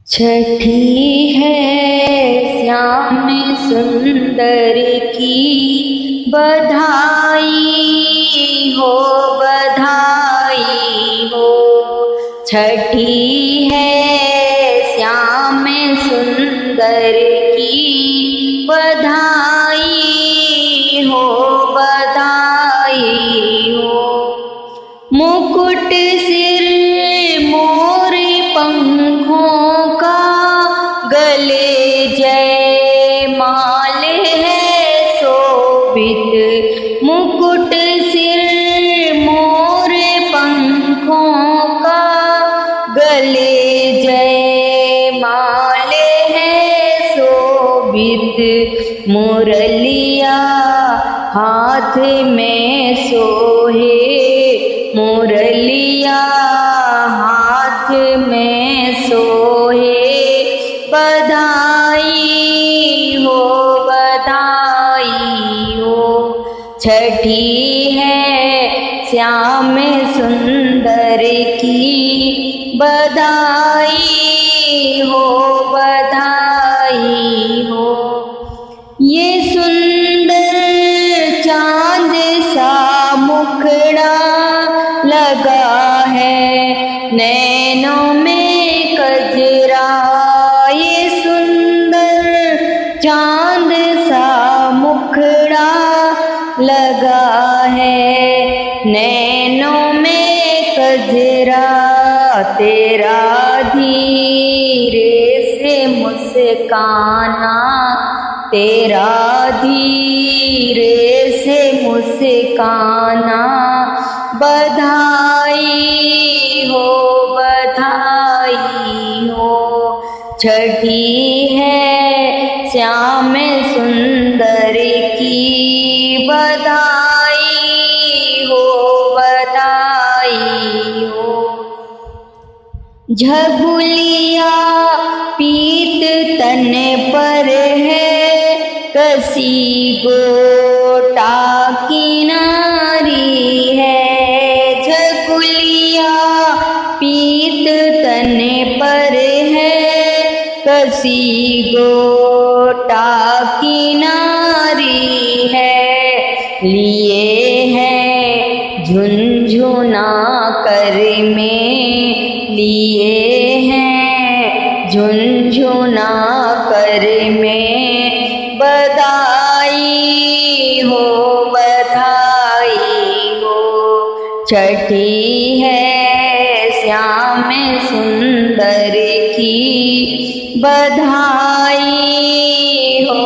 छठी है श्याम सुंदर की बधाई हो, बधाई हो। छठी है श्याम सुंदर की बधाई हो, बधाई हो। मुकुट सिर मोर पंखों का, गले जय माल है शोभित। मुकुट सिर मोर पंखों का, गले जय माल है शोभित। मुरलिया हाथ में सोहे, मुरलिया हाथ में सोहे। बधाई हो, बधाई हो। छठी है श्याम सुंदर की बधाई हो, बधाई हो। ये सुंदर चांद सा मुखड़ा लगा है नैनों में कजरा। ये सुंदर चांद सा मुखड़ा लगा है नैनों में कजरा। तेरा धीरे से मुस्काना, तेरा धीरे से मुस्काना। बधाई हो, बधाई हो। छठी है श्याम सुंदर की बधाई हो, बधाई हो। झबुलिया पीत तन पर है, कसी गोटा की नारी है। झबुलिया पीत तन पर है, कसी गोटा की नारी है। लिए है झुनझुना कर में, लिए हैं झुनझुना कर में। बधाई हो, बधाई हो। छठी है श्याम सुंदर की बधाई हो,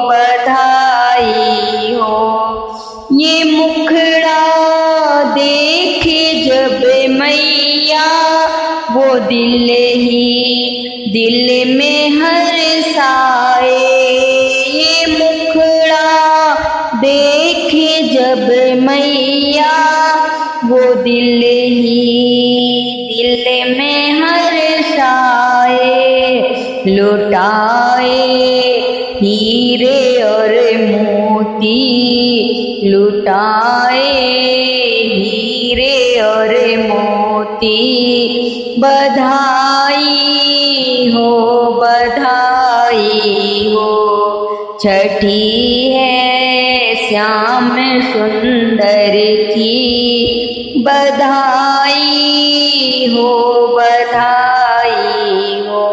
बधाई हो। ये मुखड़ा देखे जब मैया, वो दिल ही दिल में हर्षाए। ये मुखड़ा देखे जब मैया, वो दिल ही दिल में हर्षाए। लुटाए हीरे और मोती, लुटाए हीरे और मोती। बधाई हो, बधाई हो। छठी है श्याम सुंदर की बधाई हो, बधाई हो।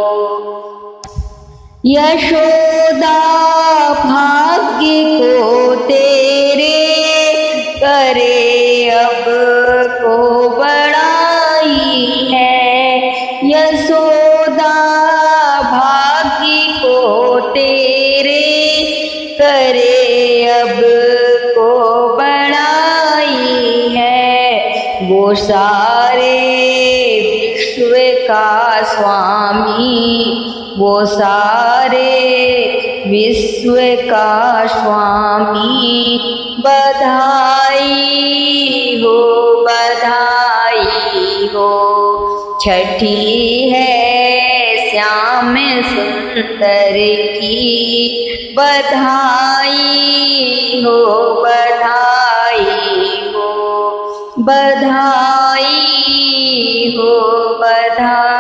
यशोदा भाग्य को तेरे, करे अब को बड़ाई है। यशोदा भाग्य को तेरे, करे अब को बड़ाई है। वो सारे विश्व का स्वामी, वो सारे विश्व का स्वामी। बधाई हो, बधाई हो। छठी है श्याम सुंदर की बधाई हो, बधाई हो। बधाई हो, बधाई।